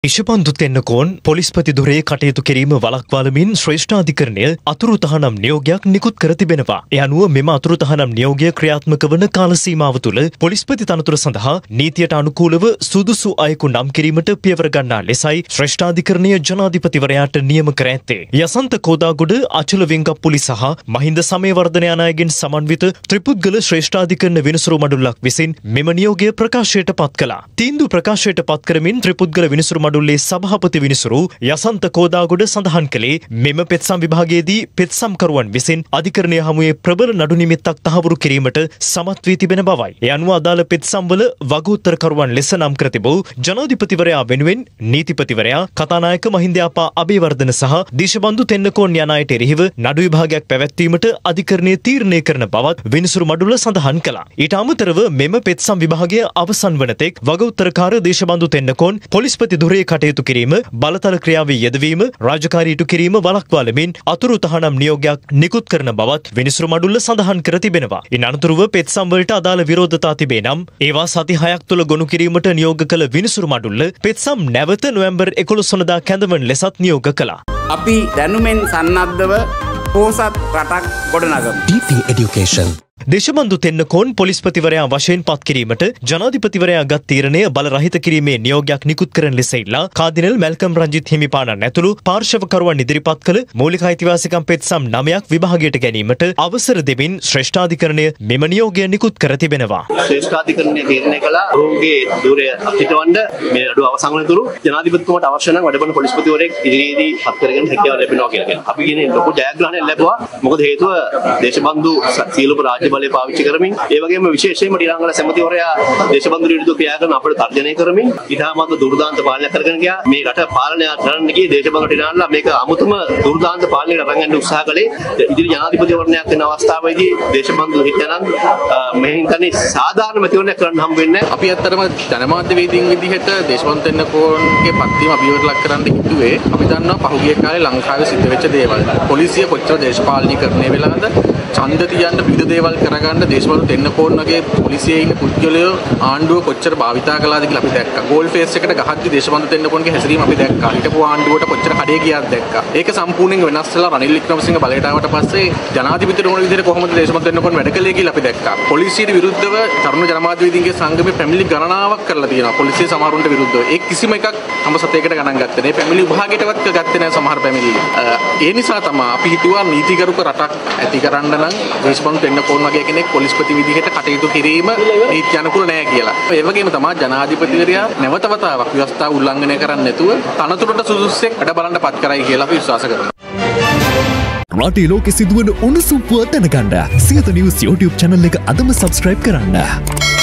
ඉෂපන්දු තෙන්නකෝන් පොලිස්පති දුරේ කටයුතු කිරීම වළක්වාලමින් ශ්‍රේෂ්ඨාධිකරණය අතුරු තහනම් නියෝගයක් නිකුත් කර තිබෙනවා. ඒ අනුව මෙම අතුරු තහනම් නියෝගය ක්‍රියාත්මක වන කාල සීමාව තුළ පොලිස්පති තනතුර සඳහා නීතියට අනුකූලව සුදුසු අයෙකු නම් කිරීමට පියවර ගන්නා ලෙසයි ශ්‍රේෂ්ඨාධිකරණය ජනාධිපතිවරයාට නියම කර ඇත්තේ. යසන්ත කෝදාගොඩ අචල වෙංගප්පුලි සහ මහින්ද සමයවර්ධන යන අයගෙන් සමන්විත ත්‍රිපුද්ගල ශ්‍රේෂ්ඨාධිකරණ විනිසුරු මඩුල්ලක් විසින් මෙම නියෝගය ප්‍රකාශයට පත් කළා. තීන්දුව ප්‍රකාශයට පත් කරමින් ත්‍රිපුද්ගල විනිසුරු මඩුල්ලේ සභාපති විනිසුරු යසන්ත කෝදාගොඩ සඳහන් කළේ මෙම පෙත්සම් විභාගයේදී පෙත්සම්කරුවන් විසින් අධිකරණය හමුවේ ප්‍රබල නඩු නිමිත්තක් තහවුරු කිරීමට සමත් වී තිබෙන බවයි. ඒ අනුව අදාළ පෙත්සම්වල වගඋත්තරකරුවන් ලෙස නම් කර තිබූ ජනාධිපතිවරයා වෙනුවෙන් නීතිපතිවරයා කතානායක මහින්දයාපා අබේවර්ධන සහ දේශබන්දු තෙන්නකෝන් යන අයට එරෙහිව නඩු විභාගයක් පැවැත්වීමට අධිකරණය තීරණය කරන බවත් විනිසුරු මඩුල්ල සඳහන් කළා. ඊට අමතරව මෙම පෙත්සම් විභාගය අවසන් වන තෙක් වගඋත්තරකාර දේශබන්දු තෙන්නකෝන් පොලිස්පති දුරේ කටයුතු කිරීම බලතල ක්‍රියාවේ යෙදවීම රාජකාරී ඉටු කිරීම වළක්වාලමින් අතුරු තහනම් නියෝගයක් නිකුත් කරන බවත් විනිසුරු මඩුල්ල සඳහන් කර තිබෙනවා. ඉන් අනතුරුව පෙත්සම් වලට අදාළ විරෝධතා තිබේ නම් ඒවා සති 6ක් තුළ ගොනු කිරීමට නියෝග කළ විනිසුරු මඩුල්ල පෙත්සම් නැවත නොවැම්බර් 11 වනදා කැඳවන ලෙසත් නියෝග කළා. අපි දැනුමෙන් සන්නද්ධව පෝසත් රටක් ගොඩනගමු. DP Education දේශබන්දු තෙන්නකෝන් පොලිස්පතිවරයා වශයෙන් පත් කිරීමට ජනාධිපතිවරයා ගත් තීරණය බලරහිත කිරීමේ නියෝගයක් නිකුත් කරන ලෙස ඉල්ලා කාදිනල් මැල්කම් රංජිත් හිමිපාණන් ඇතුළු පාර්ශවකරුවන් ඉදිරිපත් කළ මූලික අයිතිවාසිකම් පෙත්සම් 9ක් විභාගයට ගැනීමට අවසර දෙමින් ශ්‍රේෂ්ඨාධිකරණය මෙම නියෝගය නිකුත් කර තිබෙනවා. ශ්‍රේෂ්ඨාධිකරණය තීරණය කළා රෝගයේ ධූරය අපිටවන්න මේ අඩුව අවසන් වන තුරු ජනාධිපතිතුමාට අවශ්‍ය නම් වැඩබන පොලිස්පතිවරයෙක් ඉදිරියේදී පත් කරගෙන හැකියාව ලැබෙනවා කියලා. අපි කියන්නේ ලොකු ජයග්‍රහණයක් ලැබුවා. මොකද හේතුව දේශබන්දු සීලප රාජ්‍ය බලය පාවිච්චි කරමින් ඒ වගේම විශේෂයෙන්ම ඩිරාංගල සැමතිවරයා දේශබන්දු විරුද්ධව ක්‍රියා කරන අපිට තර්ජනය කරමින් ඉතාමත් දුර්දාන්ත පාලනයක් කරගෙන ගියා. මේ රට පාලනය කරන්න ගියේ දේශබන්දු ඩිරාංගල මේක අමුතුම දුර්දාන්ත පාලනයකට අරන් යන්න උත්සාහ කළේ. ඉදිරි ජනාධිපතිවරණයක් වෙන අවස්ථාවේදී දේශබන්දු හිටනන් මේ හිතන්නේ සාධාරණ මැතිවරණයක් කරන්න හම්බ වෙන්නේ නැහැ. අපි ඇත්තටම ජනමාධ්‍යවේදීන් විදිහට දේශබන්දු තෙන්නකෝන්ගේ පත්වීම අභියෝග ලක් කරන්න හිතුවේ අපි දන්නවා පහුගිය කාලේ ලංකාවේ සිද්ධ වෙච්ච දේවල්. පොලිසිය කොච්චර දේශපාලනීකරණය වෙලාද ඡන්ද තියන්න විවිධ දේවල් කරගන්න දේශබන්දු තෙන්නකෝන් වගේ පොලිසියේ ඉන්න පුද්ගලයෝ ආණ්ඩුව කොච්චර භාවිතා කළාද කියලා අපි දැක්කා. ගෝල් ෆේස් එකට ගහද්දි දේශබන්දු තෙන්නකෝන්ගේ හැසිරීම අපි දැක්කා. හිටපු ආණ්ඩුවට කොච්චර කඩේ ගියාද දැක්කා. ඒක සම්පූර්ණයෙන් වෙනස් වෙලා රනිල් වික්‍රමසිංහ බලයට ආවට පස්සේ ජනාධිපතිට ඕන විදිහට කොහොමද දේශබන්දු තෙන්නකෝන් වැඩ කළේ කියලා අපි දැක්කා. පොලිසියට විරුද්ධව තරුණ ජනමාධ්‍යවේදීන්ගේ සංගමේ පැමිණිලි ගණනාවක් කරලා තියෙනවා. පොලිසිය සමහරුන්ට විරුද්ධව. ඒ කිසිම එකක් තම සතේකට ගණන් ගත්තේ නැහැ. පැමිණිලි විභාගයටවත් ගත්තේ නැහැ සමහර පැමිණිලි. ඒ නිසා තමයි අපි හිතුවා නීතිගරුක රටක් ඇති කරන්න නම් දේශබන්දු තෙන්නකෝන් වගේ කෙනෙක් පොලිස්පති විදිහට කටයුතු කිරීම නීති අනුකූල නැහැ කියලා. ඒ වගේම තමයි ජනාධිපතිවරයා නැවත වතාවක් ව්‍යවස්ථාව උල්ලංඝනය කරන්නේ නැතුව තනතුරට සුදුස්සෙක් වැඩ බලන්න පත් කරයි කියලා අපි විශ්වාස කරනවා. රටේ ලෝකෙ සිදුවන උණුසුම් පුවත් දැනගන්න සියත නිවුස් YouTube channel එක අදම subscribe කරන්න.